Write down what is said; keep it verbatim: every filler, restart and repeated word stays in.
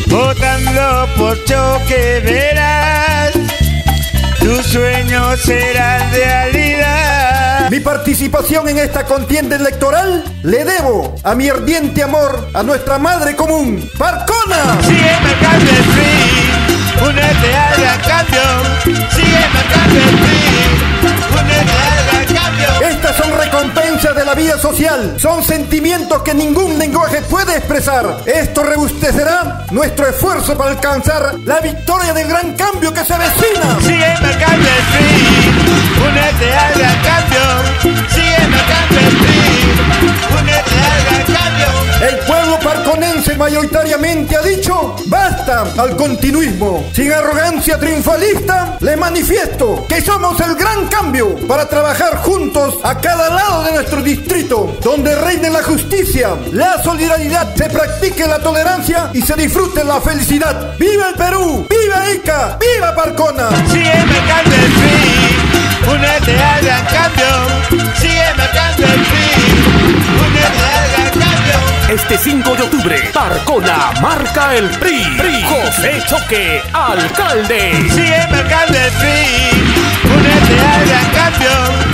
Votando por Choque verás, tus sueños serán realidad. Mi participación en esta contienda electoral le debo a mi ardiente amor a nuestra madre común, Parcona. Sigue marcando el P R I, únete al gran cambio. Sigue marcando el P R I, únete al gran cambio. Estas son recompensas de la vida social, son sentimientos que ningún lenguaje puede expresar. Esto rebustecerá nuestro esfuerzo para alcanzar la victoria del gran cambio que se avecina. Sigue marcando el P R I, únete al gran cambio. Sigue marcando el P R I, únete al gran cambio. El pueblo parconense mayoritariamente ha dicho basta al continuismo. Sin arrogancia triunfalista, le manifiesto que somos el gran cambio para trabajar juntos a cada lado de nuestro distrito, donde reine la justicia, la solidaridad, se practique la tolerancia y se disfrute la felicidad. ¡Viva el Perú! ¡Viva Ica! ¡Viva Parcona! Sigue marcando el P R I, únete al gran cambio. Sigue marcando el P R I, únete al gran cambio. Este cinco de octubre, Parcona marca el P R I. P R I. José Choque, alcalde. Sigue marcando el P R I, únete al gran cambio.